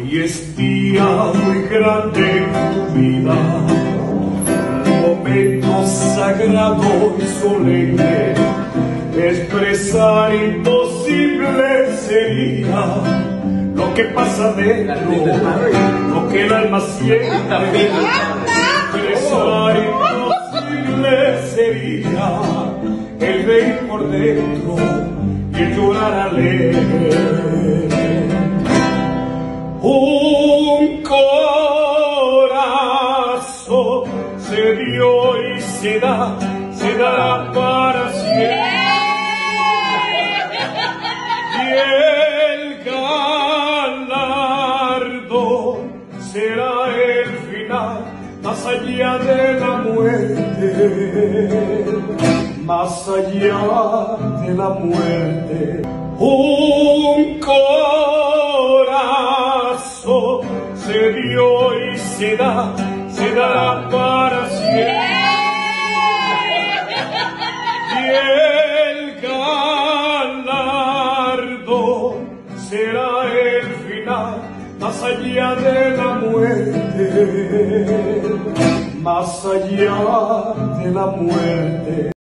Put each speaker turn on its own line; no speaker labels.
Hoy es día muy grande en tu vida, un momento sagrado y solemne. Expresar imposible sería lo que pasa dentro, lo que el alma siente. Expresar imposible sería el reír por dentro y el llorar alegre. Un corazón se dio y se dará para siempre. Y el galardón será el final, más allá de la muerte, más allá de la muerte. Un corazón se dio y se dará para siempre. Y el galardón será el final, más allá de la muerte, más allá de la muerte.